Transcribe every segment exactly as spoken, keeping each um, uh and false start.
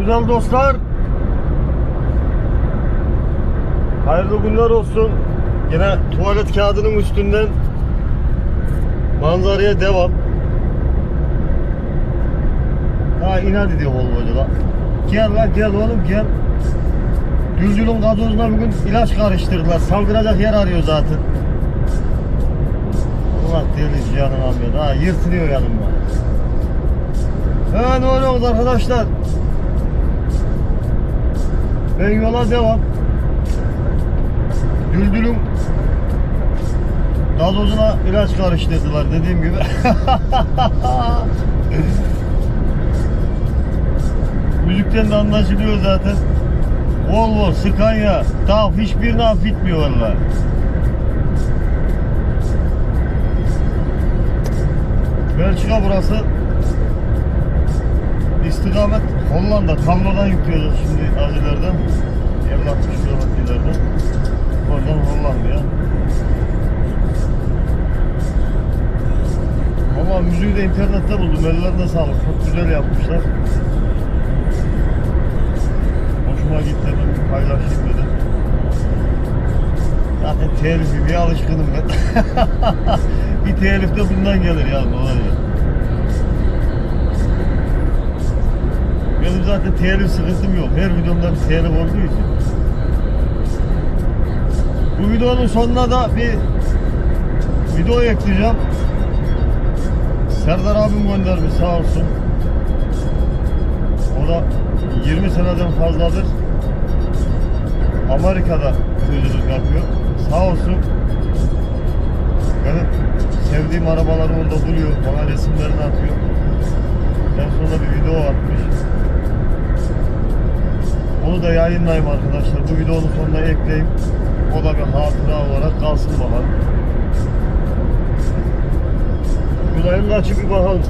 Güzel dostlar, hayırlı günler olsun. Yine tuvalet kağıdının üstünden manzaraya devam. Ha inat ediyor Volvo'cu la. Gel la gel oğlum gel. Düldül'ün gazozuna bugün ilaç karıştırdılar. Saldıracak yer arıyor zaten. Allah deli canım almıyor. Ha yırtılıyor yanımda. Ha ne oluyoruz arkadaşlar? Ben yola devam. Düldül'ün gazozuna ilaç karıştırdılar dediğim gibi. Müzikten de anlaşılıyor zaten. Volvo, Scania, D A F hiçbirine affetmiyor vallahi. Belçika burası. İstikamet Hollanda. Kamlo'dan yüklüyoruz şimdi azilerden. elli altmış kilometrelerden. Oradan Hollanda'ya. Ama müziği de internette buldum. Ellerine sağlık. Çok güzel yapmışlar. Hoşuma gitti dedim. Bir paylaşayım dedim. Zaten telifi bir alışkınım ben. Bir telif de bundan gelir ya. Ne oluyor? Benim zaten telif sıkıntım yok. Her videomda bir telif olduğu için. Bu videonun sonuna da bir video ekleyeceğim. Serdar abim göndermiş sağ olsun. O da yirmi seneden fazladır Amerika'da sözcülük yapıyor. Sağ olsun. Benim sevdiğim arabaları orada duruyor. Bana resimlerini atıyor. En sonunda bir video atmış. Onu da yayınlayayım arkadaşlar. Bu videonun sonuna ekleyeyim. O da bir hatıra olarak kalsın bakalım. Gülay'ın açıp bir bakalım.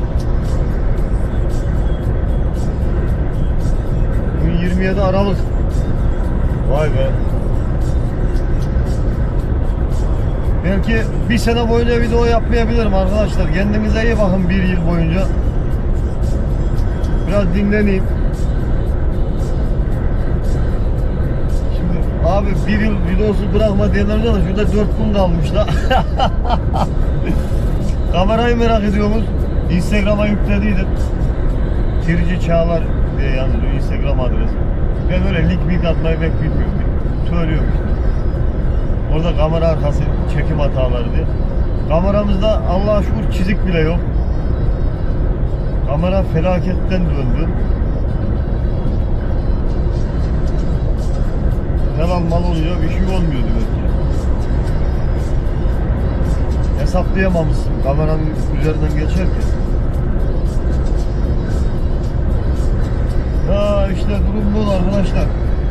Bugün yirmi yedi Aralık. Vay be. Belki bir sene boyunca video yapmayabilirim arkadaşlar. Kendinize iyi bakın bir yıl boyunca. Biraz dinleneyim. Şimdi abi bir yıl videosu bırakma diyenler de şurada dört gün kalmış da. Kamerayı merak ediyorsunuz. Instagram'a yüklediydim. Tirci Çağlar diye yazılıyor Instagram adresi. Ben öyle link mik atmayı pek bilmiyorum. Söylüyorum işte. Orada kamera arkası çekim hataları diye. Kameramızda Allah'a şükür çizik bile yok. Kamera felaketten döndü. Helal mal olunca bir şey olmuyor demek ki. Hesaplayamamışsın kameranın üzerinden geçerken. Ya işte durum bu arkadaşlar.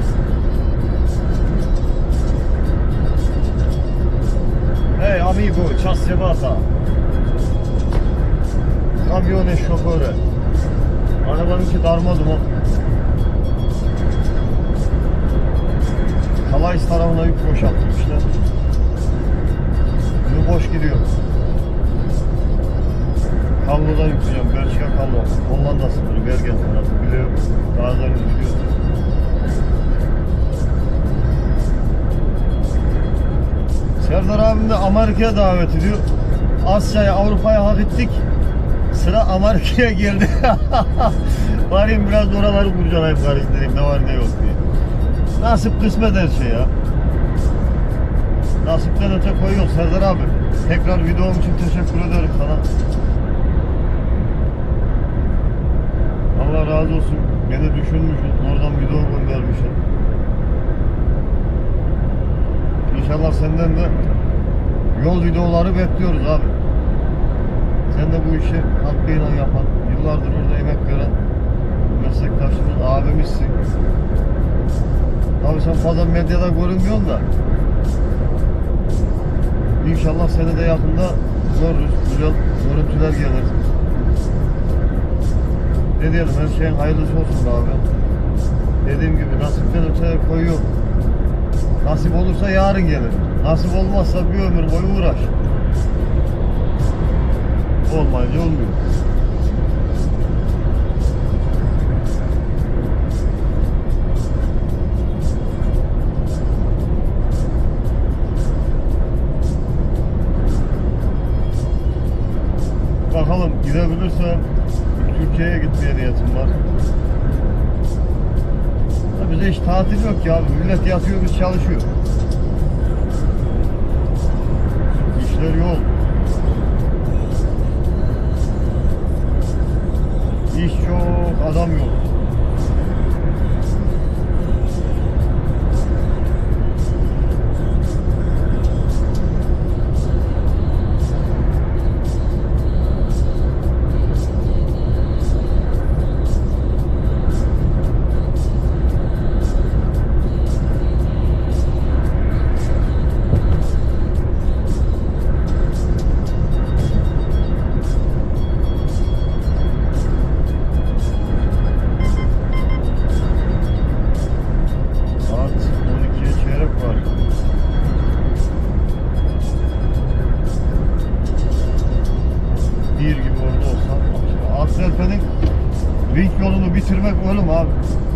Hey amigo, ças sebata. Kamyonet şoförü. Arabanınki darma duman. Calais tarafına yük boşaltmışlar. Bunu boş gidiyor. Kallo'da yükleyeceğim. Belçika Kallo. Hollanda sınırı. Bergen tarafı. Biliyorum. Dağlarını biliyor. Serdar abim de Amerika'ya davet ediyor. Asya'ya, Avrupa'ya hak ettik. Sıra Amerika'ya geldi. Varayım biraz oraları kurcalayıp karıştırayım. Ne var ne yok diye. Nasip kısmet her şey ya. Nasipten öte koy yok Serdar abi. Tekrar videom için teşekkür ederim sana. Allah razı olsun. Beni düşünmüşsün. Oradan video göndermişsin. İnşallah senden de yol videoları bekliyoruz abi. Sen de bu işi hakkıyla yapan, yıllardır orada emek veren meslektaşımız, abimizsin. Tabii sen fazla medyada görünmüyorsun da İnşallah seni de yakında görürüz. Güzel görüntüler gelir. Ne diyelim, her şeyin hayırlısı olsun abi. Dediğim gibi nasipten öteye koyuyor. Nasip olursa yarın gelir. Nasip olmazsa bir ömür boyu uğraş. Olmayınca olmuyor. sene Türkiye'ye gitmeye niyetim var. Ya bize hiç tatil yok ki abi. Millet yatıyor, biz çalışıyor. İşler yoğun. İş çok, adam yok. Bir gibi orada olsam. Akselpe'nin ring yolunu bitirmek ölüm abi.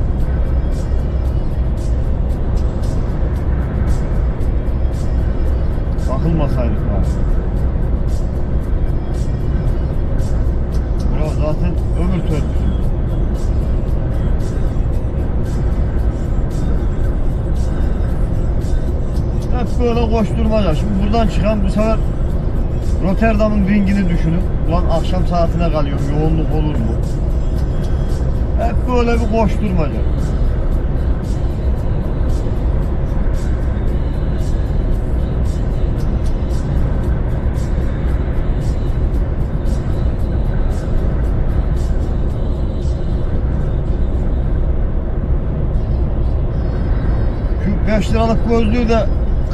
Bakılmasaydık abi. Burası zaten ömür törpüsü. Hep böyle koşturmaca. Şimdi buradan çıkan bu sefer Rotterdam'ın ringini düşünün. Ulan akşam saatine kalıyorum. Yoğunluk olur mu? Hep böyle bir koşturmaca. Şu beş liralık gözlüğü de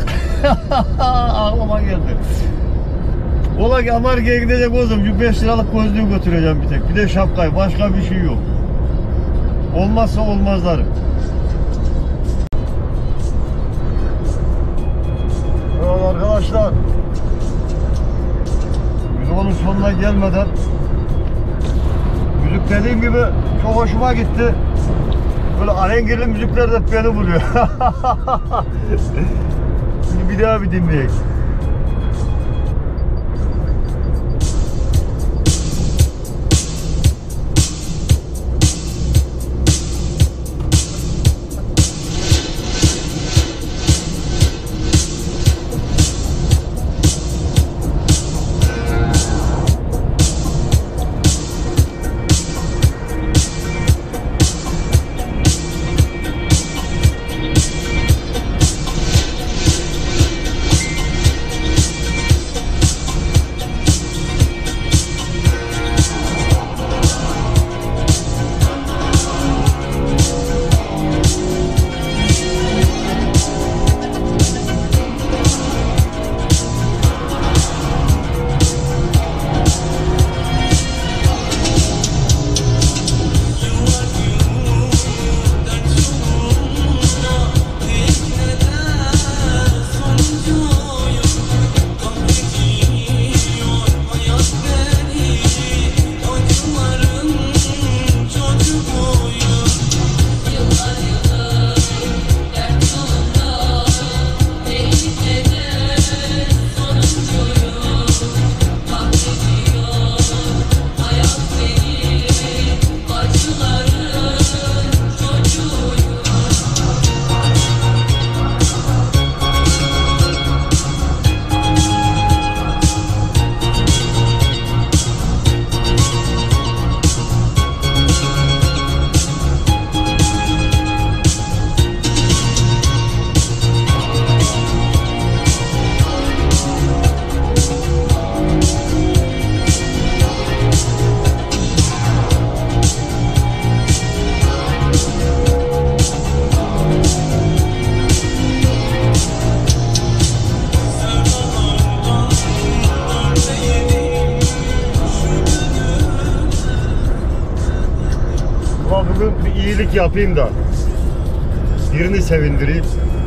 aklıma geldi. Ola ki Amerika'ya gidecek olsam şu beş liralık gözlüğü götüreceğim bir tek. Bir de şapkayı. Başka bir şey yok. Olmazsa olmazları. Evet arkadaşlar. Videonun sonuna gelmeden müzik dediğim gibi çok hoşuma gitti. Böyle alengirli müzikler de beni buluyor. Şimdi bir daha bir dinleyelim. iyilik yapayım da birini sevindireyim.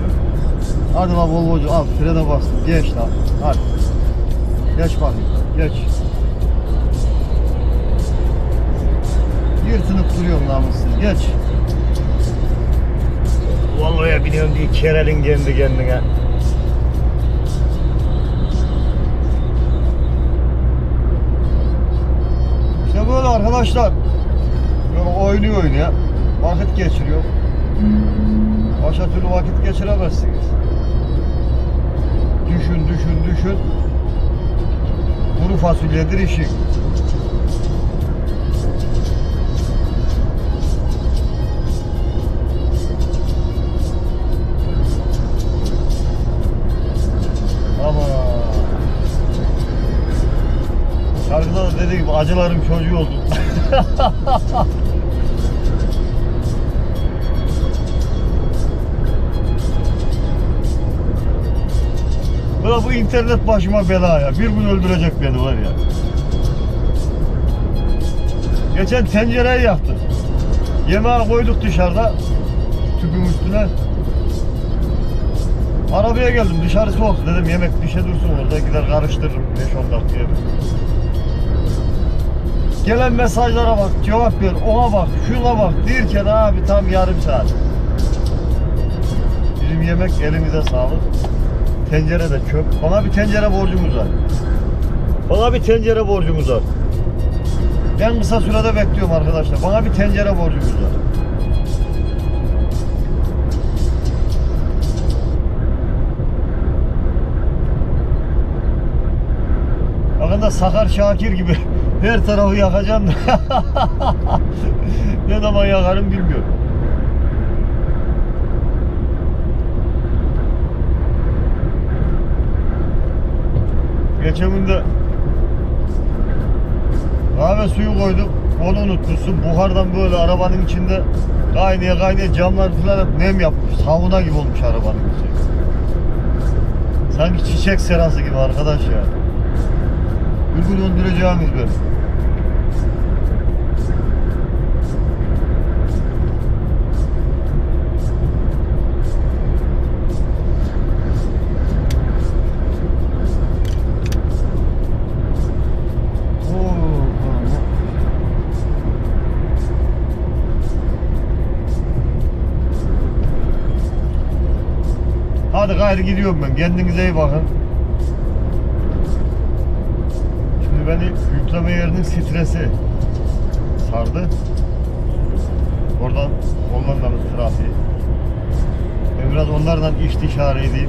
Hadi bak Volvo'cu, al frene bastım, geç lan, hadi geç bakayım, geç. Yırtınıp duruyorum namussuz, geç. Volvo'ya biniyorum diye kerelin kendi kendine. İşte böyle. arkadaşlar böyle oynuyor oynuyor vakit geçiriyor. Başka türlü vakit geçiremezsiniz. Düşün düşün düşün. Kuru fasulyedir işi. Ama şarkıda da dediği gibi acıların çocuğu olduk. Buna bu internet başıma bela ya. Bir gün öldürecek beni var ya. Geçen tencereyi yaktık. Yemeği koyduk dışarıda. Tüpün üstüne. Arabaya geldim, dışarı soğuk, dedim yemek dişe dursun orada, gider karıştırırım beş on dakikaya. Gelen mesajlara bak, cevap ver, ona bak, şuna bak derken abi tam yarım saat. Bizim yemek elimize sağlık. Tencere de çöp. Bana bir tencere borcumuz var. Bana bir tencere borcumuz var. En kısa sürede bekliyorum arkadaşlar. Bana bir tencere borcumuz var. Bakın da Sakar Şakir gibi her tarafı yakacağım da ne zaman yakarım bilmiyorum. Geçen gün de kahve suyu koydum, onu unutmuşsun. Buhardan böyle arabanın içinde kaynaya kaynaya camlar falan hep nem yapmış. Sauna gibi olmuş arabanın içi. Sanki çiçek serası gibi arkadaş ya. Bir gün öldüreceğimiz beni. Hadi gayrı gidiyorum ben. Kendinize iyi bakın. Şimdi beni yükleme yerinin stresi sardı. Oradan Hollanda'nın trafiği. Ben biraz onlardan istişare edeyim.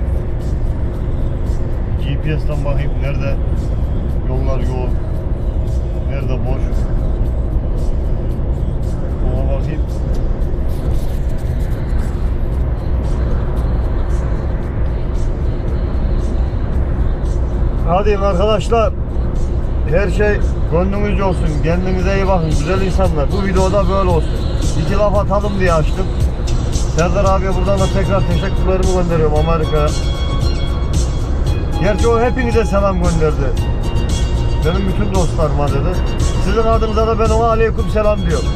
G P S'ten bakayım nerede yollar yoğun, nerede boş. Ona bakayım. Hadi arkadaşlar, her şey gönlünüzce olsun, kendinize iyi bakın güzel insanlar. Bu videoda böyle olsun. İki laf atalım diye açtım. Serdar abiye buradan da tekrar teşekkürlerimi gönderiyorum Amerika'ya. Gerçi o hepinize selam gönderdi. Benim bütün dostlarıma dedi. Sizin adınıza da ben ona aleyküm selam diyorum.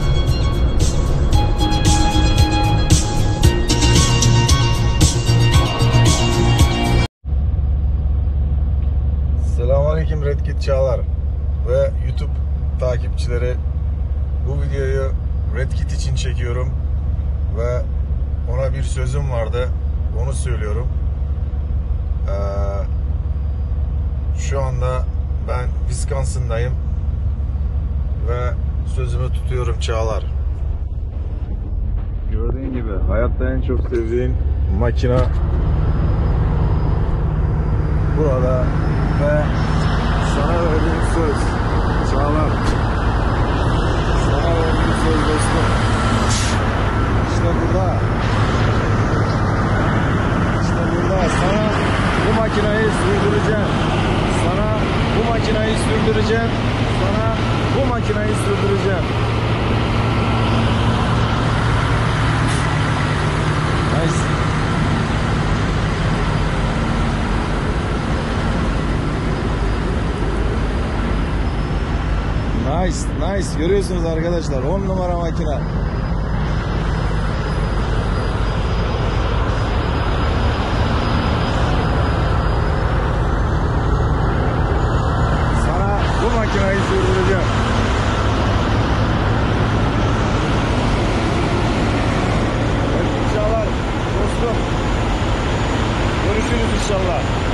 Selamünaleyküm Redkit Çağlar ve YouTube takipçileri. Bu videoyu Redkit için çekiyorum ve ona bir sözüm vardı, onu söylüyorum. Ee, şu anda ben Wisconsin'dayım ve sözümü tutuyorum Çağlar. Gördüğün gibi hayatta en çok sevdiğin makina burada ve sana verdiğim söz Çağlar, sana verdiğim söz dostum, işte burada, işte burada sana bu makinayı sürdüreceğim, sana bu makinayı sürdüreceğim, sana bu makinayı sürdüreceğim. Nice. Nice, nice. Görüyorsunuz arkadaşlar, on numara makine. Sana bu makineyi sürdüreceğim. Evet, inşallah dostum. Görüşürüz inşallah.